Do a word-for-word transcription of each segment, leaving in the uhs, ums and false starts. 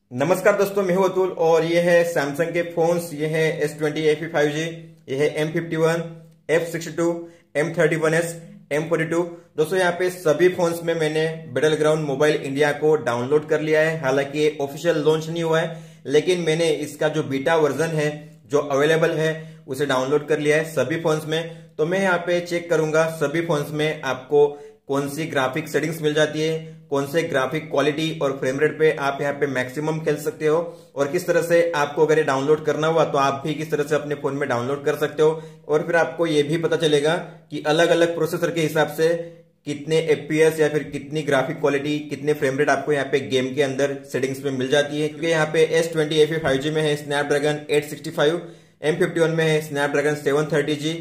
नमस्कार दोस्तों, मैं हूं अतुल और ये है सैमसंग के फोन्स। ये है S twenty A five G, ये है M fifty one, F sixty two, M thirty one S, M forty two. दोस्तों यहाँ पे सभी फोन्स में मैंने बैटल ग्राउंड मोबाइल इंडिया को डाउनलोड कर लिया है। हालांकि ये ऑफिशियल लॉन्च नहीं हुआ है, लेकिन मैंने इसका जो बीटा वर्जन है जो अवेलेबल है उसे डाउनलोड कर लिया है सभी फोन्स में। तो मैं यहाँ पे चेक करूंगा सभी फोन्स में आपको कौन सी ग्राफिक सेटिंग्स मिल जाती है, कौन से ग्राफिक क्वालिटी और फ्रेम रेट पे आप यहाँ पे मैक्सिमम खेल सकते हो, और किस तरह से आपको अगर ये डाउनलोड करना हुआ तो आप भी किस तरह से अपने फोन में डाउनलोड कर सकते हो। और फिर आपको ये भी पता चलेगा कि अलग अलग प्रोसेसर के हिसाब से कितने एफपीएस या फिर कितनी ग्राफिक क्वालिटी, कितने फ्रेम रेट आपको यहाँ पे गेम के अंदर सेटिंग्स में मिल जाती है। क्योंकि यहाँ पे S twenty A five G में है Snapdragon eight sixty five, M fifty one में है Snapdragon seven thirty G,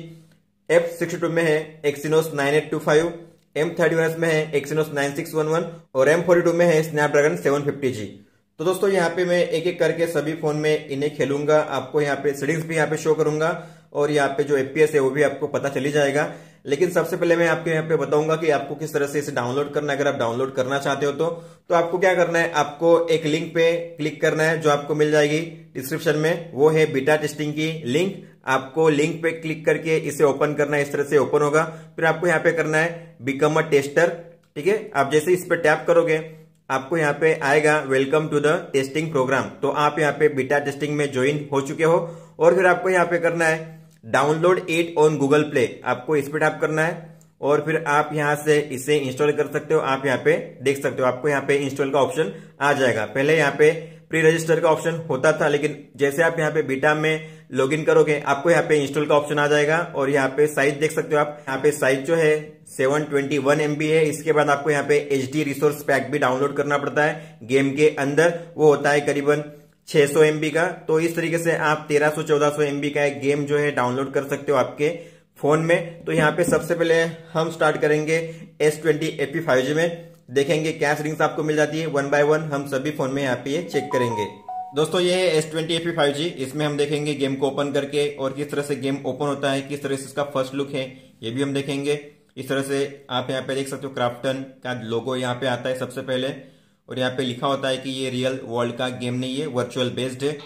F sixty two में है Exynos nine eight two five, M thirty one में है Exynos nine six one one और M forty two में है स्नैपड्रैगन सेवन फिफ्टी जी। तो दोस्तों यहाँ पे मैं एक एक करके सभी फोन में इन्हें खेलूंगा, आपको यहाँ पे सेटिंग्स भी यहाँ पे शो करूंगा और यहाँ पे जो एफपीएस है वो भी आपको पता चली जाएगा। लेकिन सबसे पहले मैं आपको यहाँ पे बताऊंगा कि आपको किस तरह से इसे डाउनलोड करना है। अगर आप डाउनलोड करना चाहते हो तो तो आपको क्या करना है, आपको एक लिंक पे क्लिक करना है जो आपको मिल जाएगी डिस्क्रिप्शन में। वो है बीटा टेस्टिंग की लिंक। आपको लिंक पे क्लिक करके इसे ओपन करना है, इस तरह से ओपन होगा। फिर आपको यहाँ पे करना है बिकम अ टेस्टर। ठीक है, आप जैसे इस पे टैप करोगे आपको यहाँ पे आएगा welcome to the testing program. तो आप यहाँ पे बीटा टेस्टिंग में ज्वाइन हो चुके हो और फिर आपको यहाँ पे करना है download it on Google Play. आपको इस पे टैप करना है और फिर आप यहां से इसे इंस्टॉल कर सकते हो। आप यहाँ पे देख सकते हो, आपको यहाँ पे इंस्टॉल का ऑप्शन आ जाएगा। पहले यहाँ पे प्री रजिस्टर का ऑप्शन होता था, लेकिन जैसे आप यहाँ पे बीटा में लॉगिन करोगे आपको यहाँ पे इंस्टॉल का ऑप्शन आ जाएगा। और यहाँ पे साइज देख सकते हो आप, यहाँ पे साइज जो है सेवन ट्वेंटी वन एमबी है। इसके बाद आपको यहाँ पे एचडी रिसोर्स पैक भी डाउनलोड करना पड़ता है गेम के अंदर, वो होता है करीबन छह सौ एमबी का। तो इस तरीके से आप तेरह सौ चौदह सौ एमबी का एक गेम जो है डाउनलोड कर सकते हो आपके फोन में। तो यहाँ पे सबसे पहले हम स्टार्ट करेंगे S twenty A five G में, देखेंगे क्या सेटिंग्स आपको मिल जाती है। वन बाय वन हम सभी फोन में यहाँ पे ये चेक करेंगे। दोस्तों ये है S twenty A five G, इसमें हम देखेंगे गेम को ओपन करके और किस तरह से गेम ओपन होता है, किस तरह से इसका फर्स्ट लुक है ये भी हम देखेंगे। इस तरह से आप यहाँ पे देख सकते हो क्राफ्टन का लोगो यहाँ पे आता है सबसे पहले, और यहाँ पे लिखा होता है कि ये रियल वर्ल्ड का गेम नहीं है, वर्चुअल बेस्ड है।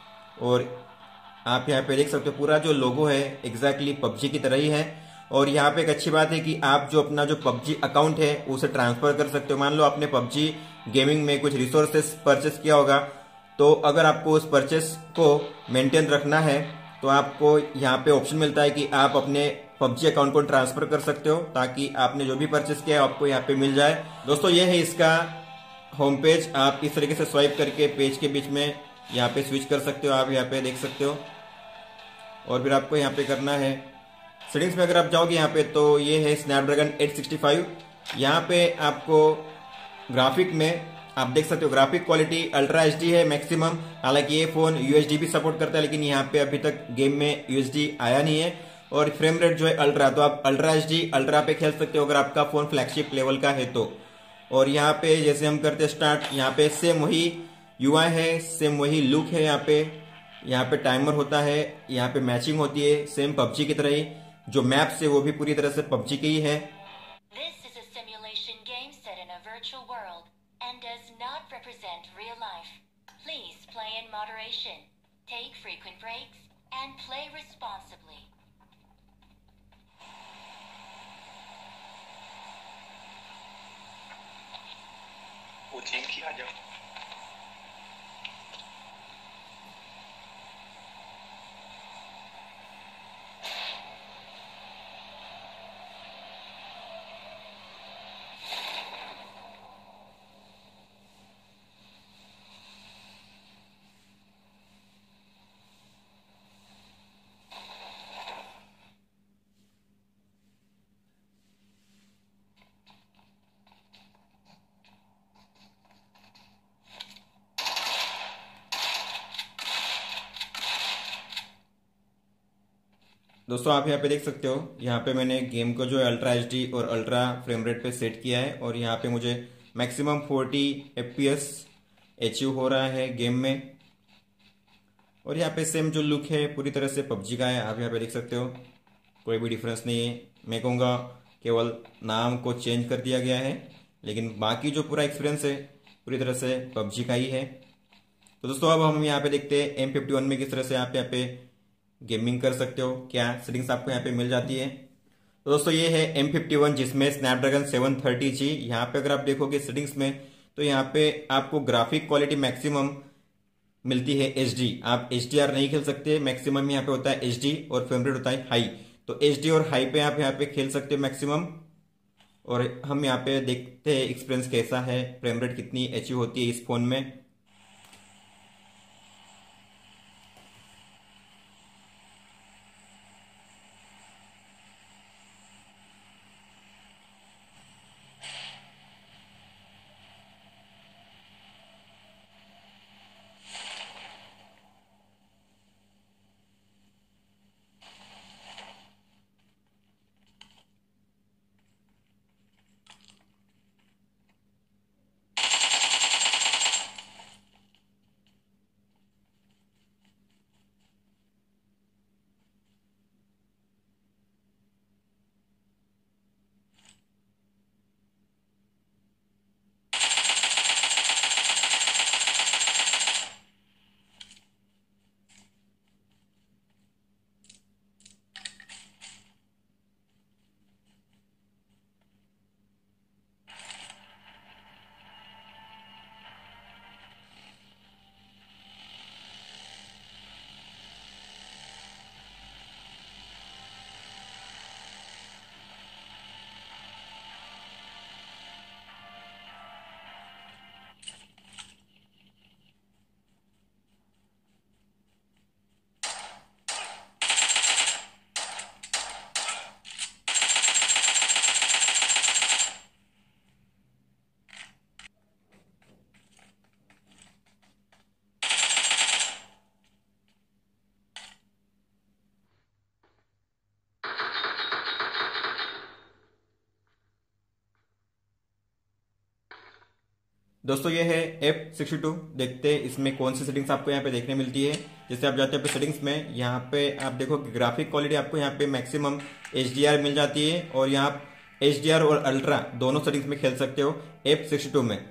और आप यहाँ पे देख सकते हो पूरा जो लोगो है एग्जैक्टली पबजी की तरह ही है। और यहाँ पे एक अच्छी बात है कि आप जो अपना जो पबजी अकाउंट है उसे ट्रांसफर कर सकते हो। मान लो आपने पबजी गेमिंग में कुछ रिसोर्सेस परचेस किया होगा, तो अगर आपको उस परचेस को मेंटेन रखना है तो आपको यहाँ पे ऑप्शन मिलता है कि आप अपने पबजी अकाउंट को ट्रांसफर कर सकते हो, ताकि आपने जो भी परचेस किया है आपको यहाँ पे मिल जाए। दोस्तों ये है इसका होम पेज। आप इस तरीके से स्वाइप करके पेज के बीच में यहाँ पे स्विच कर सकते हो, आप यहाँ पे देख सकते हो। और फिर आपको यहाँ पे करना है सेटिंग्स में अगर आप जाओगे यहाँ पे तो ये है स्नैपड्रैगन एट सिक्सटी फाइव। यहाँ पे आपको ग्राफिक में आप देख सकते हो ग्राफिक क्वालिटी अल्ट्रा एचडी है मैक्सिमम। हालांकि ये फोन यूएचडी भी सपोर्ट करता है, लेकिन यहाँ पे अभी तक गेम में यूएचडी आया नहीं है। और फ्रेम रेट जो है अल्ट्रा, तो आप अल्ट्रा एचडी अल्ट्रा पे खेल सकते हो अगर आपका फोन फ्लैगशिप लेवल का है तो। और यहाँ पे जैसे हम करते स्टार्ट, यहाँ पे सेम वही यूआई है, सेम वही लुक है। यहाँ पे यहाँ पे टाइमर होता है, यहाँ पे मैचिंग होती है सेम पबजी की तरह ही। जो मैप्स है वो भी पूरी तरह से पबजी की ही है। This is a simulation game set in a virtual world and does not represent real life. Please play in moderation, take frequent breaks, and play responsibly. वो ठीक ही आ जाओ। दोस्तों आप यहाँ पे देख सकते हो, यहाँ पे मैंने गेम को जो है अल्ट्रा एचडी और अल्ट्रा फ्रेम रेट पे सेट किया है और यहाँ पे मुझे मैक्सिमम फोर्टी एफपीएस अचीव हो रहा है गेम में। और यहाँ पे सेम जो लुक है पूरी तरह से पबजी का है, आप यहाँ पे देख सकते हो, कोई भी डिफरेंस नहीं है। मैं कहूँगा केवल नाम को चेंज कर दिया गया है, लेकिन बाकी जो पूरा एक्सपीरियंस है पूरी तरह से पबजी का ही है। तो दोस्तों अब हम यहाँ पे देखते हैं एम फिफ्टी वन में किस तरह से आप यहाँ पे गेमिंग कर सकते हो, क्या सेटिंग्स आपको यहाँ पे मिल जाती है। तो दोस्तों ये है एम फिफ्टी वन जिसमें स्नैपड्रैगन सेवन थर्टी जी। यहाँ पे अगर आप देखोगे सेटिंग्स में तो यहाँ पे आपको ग्राफिक क्वालिटी मैक्सिमम मिलती है एच डी। आप एच डी आर नहीं खेल सकते, मैक्सिमम यहाँ पे होता है एच डी और फ्रेम रेट होता है हाई। तो एच डी और हाई पे आप यहाँ पे खेल सकते हो मैक्सिमम। और हम यहाँ पे देखते हैं एक्सपीरियंस कैसा है, फ्रेम रेट कितनी अचीव होती है इस फोन में। दोस्तों ये है एफ सिक्सटी टू। देखते हैं इसमें कौन सी सेटिंग्स आपको यहाँ पे देखने मिलती है। जैसे आप जाते हैं सेटिंग्स में, यहाँ पे आप देखो कि ग्राफिक क्वालिटी आपको यहाँ पे मैक्सिमम एच डी आर मिल जाती है और यहाँ एच डी आर और अल्ट्रा दोनों सेटिंग्स में खेल सकते हो एफ सिक्सटी टू में।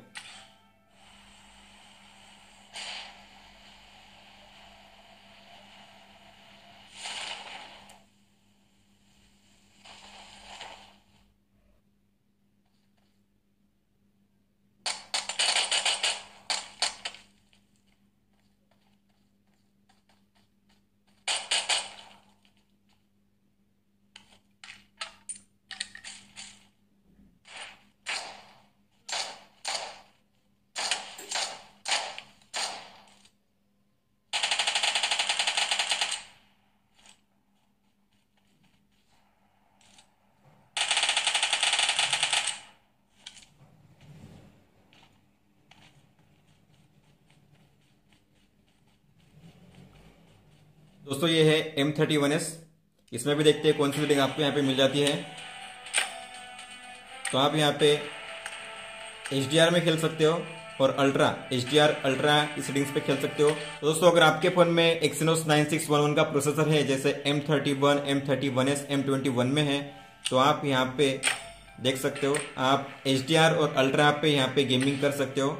दोस्तों ये है एम थर्टी वन एस। इसमें भी देखते हैं कौन सी सेटिंग आपको यहाँ पे मिल जाती है। तो आप यहाँ पे एच डी आर में खेल सकते हो और ultra H D R ultra इस सेटिंग्स पे खेल सकते हो। तो दोस्तों अगर आपके फोन में Exynos nine six one one का प्रोसेसर है, जैसे M thirty one, M thirty one S, M twenty one में है, तो आप यहाँ पे देख सकते हो आप एच डी आर और अल्ट्रा पे यहाँ पे गेमिंग कर सकते हो।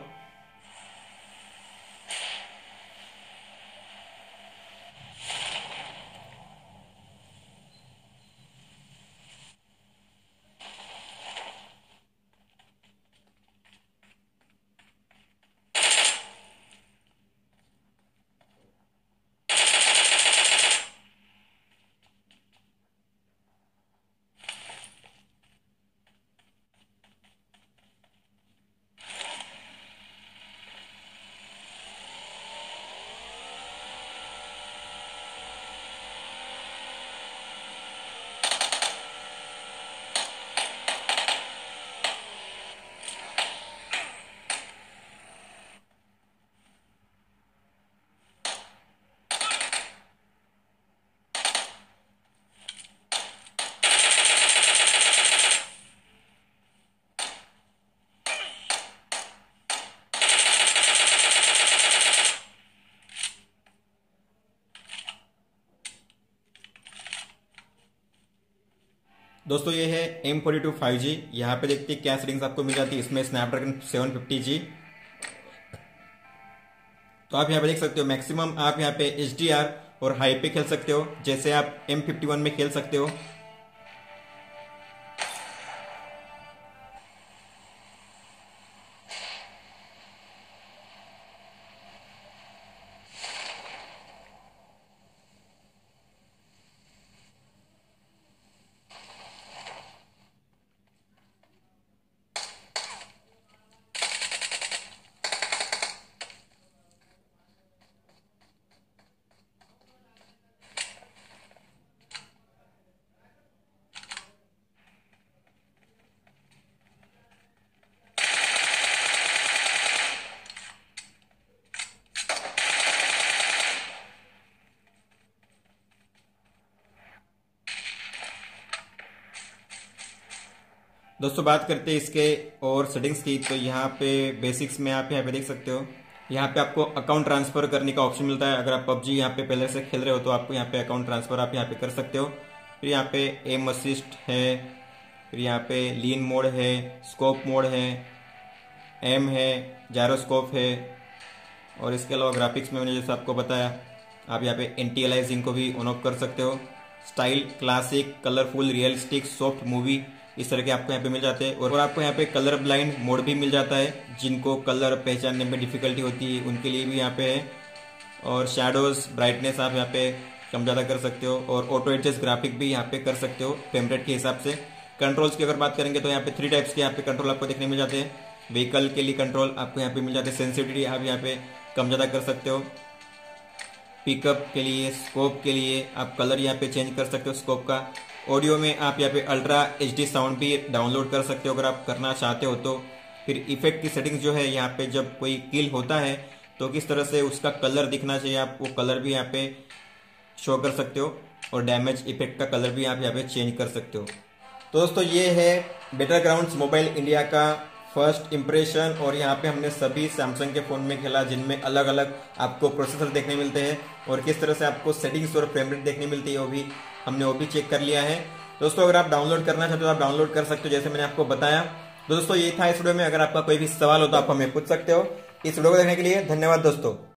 दोस्तों ये है M forty two five G. यहाँ पे देखते हैं क्या सेटिंग्स आपको मिल जाती है। इसमें स्नैपड्रैगन सेवन फिफ्टी जी। तो तो आप यहाँ पे देख सकते हो मैक्सिमम आप यहाँ पे एच डी आर और हाई पे खेल सकते हो, जैसे आप एम फिफ्टी वन में खेल सकते हो। दोस्तों बात करते हैं इसके और सेटिंग्स की, तो यहाँ पे बेसिक्स में आप यहाँ पे देख सकते हो, यहाँ पे आपको अकाउंट ट्रांसफर करने का ऑप्शन मिलता है। अगर आप पबजी यहाँ पे पहले से खेल रहे हो तो आपको यहाँ पे अकाउंट ट्रांसफर आप यहाँ पे कर सकते हो। फिर यहाँ पे एम असिस्ट है, फिर यहाँ पे लीन मोड है, स्कोप मोड है, एम है, जायरोस्कोप है, और इसके अलावा ग्राफिक्स में मैंने जैसे आपको बताया आप यहाँ पे एंटी अलाइजिंग को भी ऑन ऑफ कर सकते हो। Style, classic, colourful, realistic, soft movie, इस तरह के आपको यहाँ पे मिल जाते हैं। और आपको यहाँ पे कलर ब्लाइंड मोड भी मिल जाता है, जिनको कलर पहचानने में डिफिकल्टी होती है उनके लिए भी यहाँ पे है। और शैडोज, ब्राइटनेस आप यहाँ पे कम ज़्यादा कर सकते हो, और ऑटो एडजस्ट ग्राफिक भी यहाँ पे कर सकते हो फ्रेम रेट के हिसाब से। कंट्रोल्स की अगर बात करेंगे तो यहाँ पे थ्री टाइप्स के यहाँ पे कंट्रोल आपको देखने मिल जाते हैं। व्हीकल के लिए कंट्रोल आपको यहाँ पे मिल जाते हैं, सेंसिटिविटी आप यहाँ पे कम ज़्यादा कर सकते हो। पिकअप के लिए, स्कोप के लिए आप कलर यहाँ पे चेंज कर सकते हो स्कोप का। ऑडियो में आप यहाँ पे अल्ट्रा एचडी साउंड भी डाउनलोड कर सकते हो अगर आप करना चाहते हो तो। फिर इफेक्ट की सेटिंग्स जो है यहाँ पे जब कोई किल होता है तो किस तरह से उसका कलर दिखना चाहिए आप वो कलर भी यहाँ पे शो कर सकते हो, और डैमेज इफेक्ट का कलर भी आप यहाँ पे चेंज कर सकते हो। तो दोस्तों ये है बैटलग्राउंड्स मोबाइल इंडिया का फर्स्ट इंप्रेशन, और यहाँ पे हमने सभी सैमसंग के फोन में खेला जिनमें अलग अलग आपको प्रोसेसर देखने मिलते हैं, और किस तरह से आपको सेटिंग्स और फ्रेम रेट देखने मिलती है वो भी हमने वो भी चेक कर लिया है। दोस्तों अगर आप डाउनलोड करना चाहते हो तो आप डाउनलोड कर सकते हो जैसे मैंने आपको बताया। दोस्तों ये था इस वीडियो में, अगर आपका कोई भी सवाल हो तो आप हमें पूछ सकते हो। इस वीडियो को देखने के लिए धन्यवाद दोस्तों।